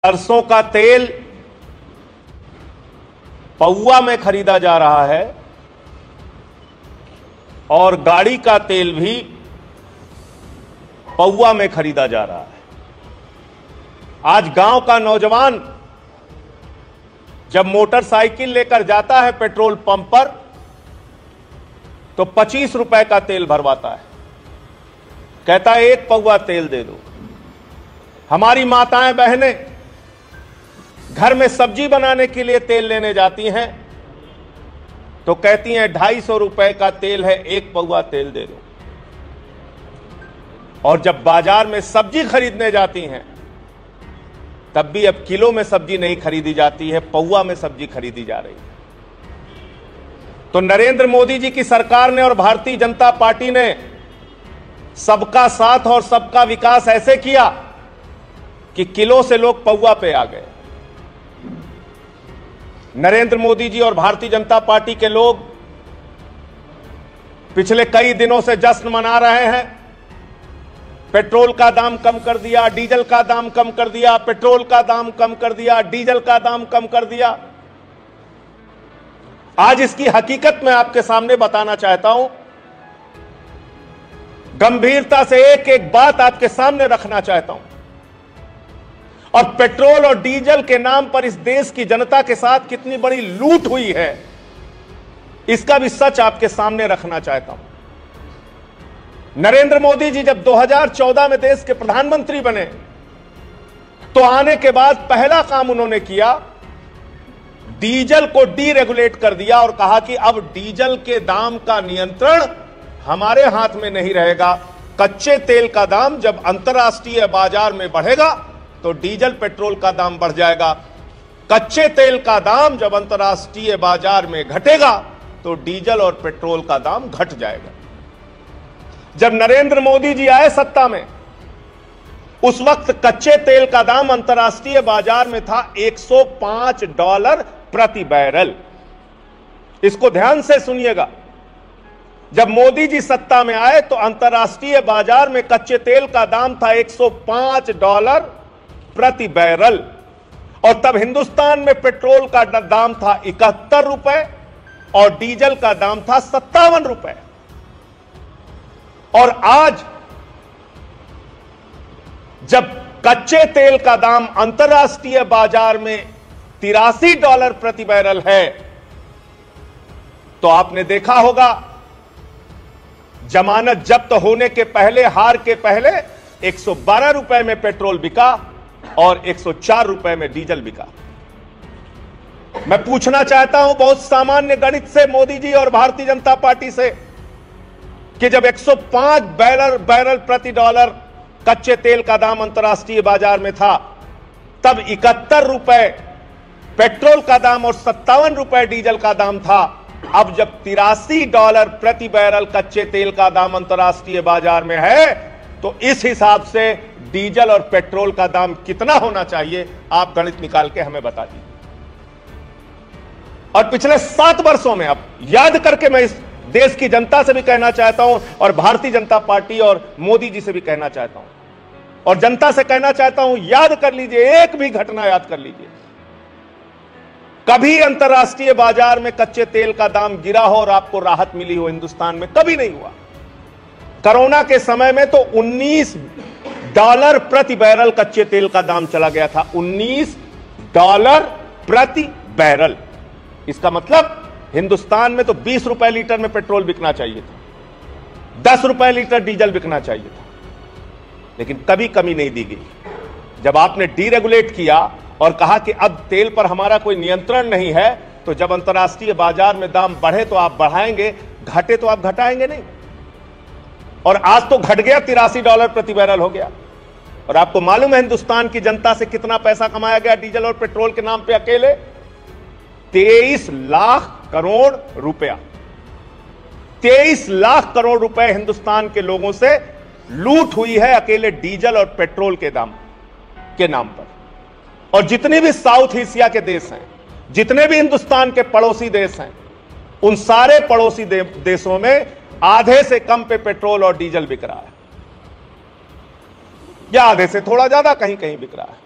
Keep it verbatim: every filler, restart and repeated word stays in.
सरसों का तेल पौवा में खरीदा जा रहा है और गाड़ी का तेल भी पौवा में खरीदा जा रहा है। आज गांव का नौजवान जब मोटरसाइकिल लेकर जाता है पेट्रोल पंप पर तो पच्चीस रुपए का तेल भरवाता है, कहता है एक पौवा तेल दे दो। हमारी माताएं बहनें घर में सब्जी बनाने के लिए तेल लेने जाती हैं तो कहती हैं ढाई सौ रुपए का तेल है, एक पौवा तेल दे दो। और जब बाजार में सब्जी खरीदने जाती हैं तब भी अब किलो में सब्जी नहीं खरीदी जाती है, पौवा में सब्जी खरीदी जा रही है। तो नरेंद्र मोदी जी की सरकार ने और भारतीय जनता पार्टी ने सबका साथ और सबका विकास ऐसे किया कि किलो से लोग पौवा पे आ गए। नरेंद्र मोदी जी और भारतीय जनता पार्टी के लोग पिछले कई दिनों से जश्न मना रहे हैं। पेट्रोल का दाम कम कर दिया, डीजल का दाम कम कर दिया, पेट्रोल का दाम कम कर दिया, डीजल का दाम कम कर दिया। आज इसकी हकीकत मैं आपके सामने बताना चाहता हूं, गंभीरता से एक एक बात आपके सामने रखना चाहता हूं। और पेट्रोल और डीजल के नाम पर इस देश की जनता के साथ कितनी बड़ी लूट हुई है, इसका भी सच आपके सामने रखना चाहता हूं। नरेंद्र मोदी जी जब दो हज़ार चौदह में देश के प्रधानमंत्री बने तो आने के बाद पहला काम उन्होंने किया, डीजल को डीरेगुलेट कर दिया और कहा कि अब डीजल के दाम का नियंत्रण हमारे हाथ में नहीं रहेगा। कच्चे तेल का दाम जब अंतर्राष्ट्रीय बाजार में बढ़ेगा तो डीजल पेट्रोल का दाम बढ़ जाएगा, कच्चे तेल का दाम जब अंतर्राष्ट्रीय बाजार में घटेगा तो डीजल और पेट्रोल का दाम घट जाएगा। जब नरेंद्र मोदी जी आए सत्ता में उस वक्त कच्चे तेल का दाम अंतर्राष्ट्रीय बाजार में था एक सौ पाँच डॉलर प्रति बैरल। इसको ध्यान से सुनिएगा, जब मोदी जी सत्ता में आए तो अंतर्राष्ट्रीय बाजार में कच्चे तेल का दाम था एक सौ पाँच डॉलर प्रति बैरल और तब हिंदुस्तान में पेट्रोल का दाम था इकहत्तर रुपए और डीजल का दाम था सत्तावन रुपए। और आज जब कच्चे तेल का दाम अंतर्राष्ट्रीय बाजार में तिरासी डॉलर प्रति बैरल है तो आपने देखा होगा जमानत जब्त होने के पहले, हार के पहले एक सौ बारह रुपए में पेट्रोल बिका और एक सौ चार रुपए में डीजल बिका। मैं पूछना चाहता हूं बहुत सामान्य गणित से मोदी जी और भारतीय जनता पार्टी से कि जब एक सौ पाँच बैरल बैरल प्रति डॉलर कच्चे तेल का दाम अंतर्राष्ट्रीय बाजार में था तब इकहत्तर रुपए पेट्रोल का दाम और सत्तावन रुपए डीजल का दाम था। अब जब तिरासी डॉलर प्रति बैरल कच्चे तेल का दाम अंतर्राष्ट्रीय बाजार में है तो इस हिसाब से डीजल और पेट्रोल का दाम कितना होना चाहिए, आप गणित निकाल के हमें बता दीजिए। और पिछले सात वर्षों में अब याद करके मैं इस देश की जनता से भी कहना चाहता हूं और भारतीय जनता पार्टी और मोदी जी से भी कहना चाहता हूं और जनता से कहना चाहता हूं, याद कर लीजिए, एक भी घटना याद कर लीजिए, कभी अंतर्राष्ट्रीय बाजार में कच्चे तेल का दाम गिरा हो और आपको राहत मिली हो हिंदुस्तान में, कभी नहीं हुआ। कोरोना के समय में तो उन्नीस डॉलर प्रति बैरल कच्चे तेल का दाम चला गया था, उन्नीस डॉलर प्रति बैरल। इसका मतलब हिंदुस्तान में तो बीस रुपए लीटर में पेट्रोल बिकना चाहिए था, दस रुपए लीटर डीजल बिकना चाहिए था, लेकिन कभी कमी नहीं दी गई। जब आपने डीरेगुलेट किया और कहा कि अब तेल पर हमारा कोई नियंत्रण नहीं है तो जब अंतर्राष्ट्रीय बाजार में दाम बढ़े तो आप बढ़ाएंगे, घटे तो आप घटाएंगे नहीं। और आज तो घट गया, तिरासी डॉलर प्रति बैरल हो गया। और आपको मालूम है हिंदुस्तान की जनता से कितना पैसा कमाया गया डीजल और पेट्रोल के नाम पे? अकेले तेईस लाख करोड़ रुपया, तेईस लाख करोड़ रुपए हिंदुस्तान के लोगों से लूट हुई है अकेले डीजल और पेट्रोल के दाम के नाम पर। और जितने भी साउथ एशिया के देश हैं, जितने भी हिंदुस्तान के पड़ोसी देश हैं, उन सारे पड़ोसी दे, देशों में आधे से कम पे पेट्रोल और डीजल बिक रहा है, या आधे से थोड़ा ज्यादा कहीं कहीं बिक रहा है।